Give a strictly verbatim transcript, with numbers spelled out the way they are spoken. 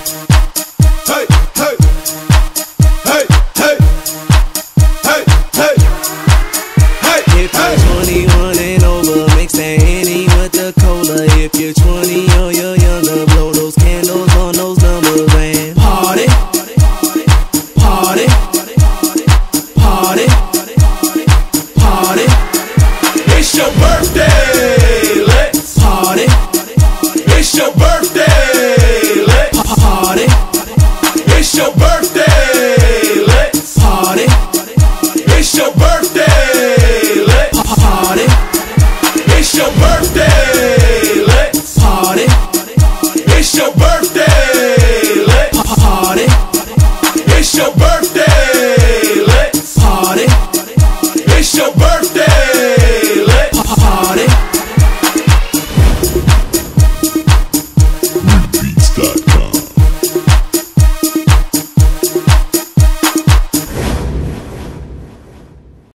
Hey, hey, hey, hey, hey, hey, hey. If you're twenty-one and over, mix that Henny with the cola. If you're twenty or you're younger, blow those candles on those numbers and party, party, party, party. It's your birthday, let's Party, It's your birthday, let's party, It's your birthday, let's party, It's your birthday, let's party, It's your birthday, let's party, It's your birthday.